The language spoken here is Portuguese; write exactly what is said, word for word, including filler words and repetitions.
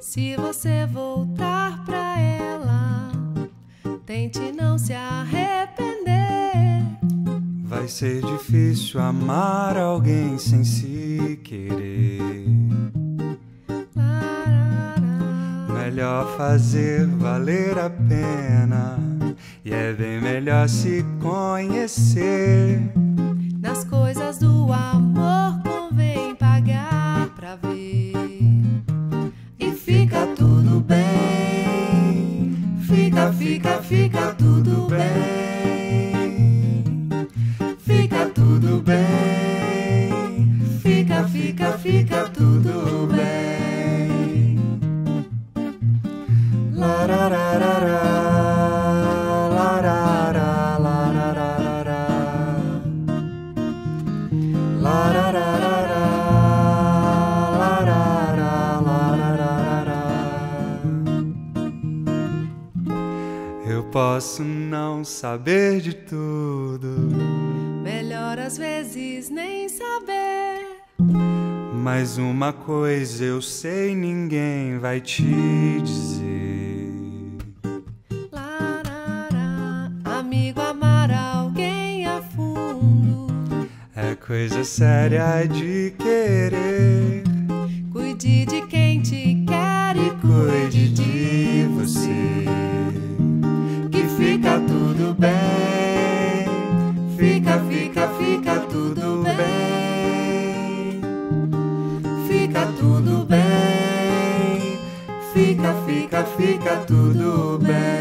Se você voltar pra ela, tente não se arrepender. Vai ser difícil amar alguém sem se querer. Melhor fazer valer a pena, e é bem melhor se conhecer. Nas coisas do amor convém pagar pra ver. E fica tudo bem, fica, fica, fica tudo bem. Fica tudo bem, fica, fica, fica tudo bem. Larararara, larara, larararara. Larararara, larara, larararara. Eu posso não saber de tudo, Melhor às vezes nem saber. mas uma coisa eu sei, ninguém vai te dizer. Larará, amigo, amar alguém a fundo É coisa séria de querer. Cuide de quem te quer e Cuide de você, que fica tudo bem. Fica, fica, fica tudo bem. Fica tudo bem. Fica, fica, fica tudo bem.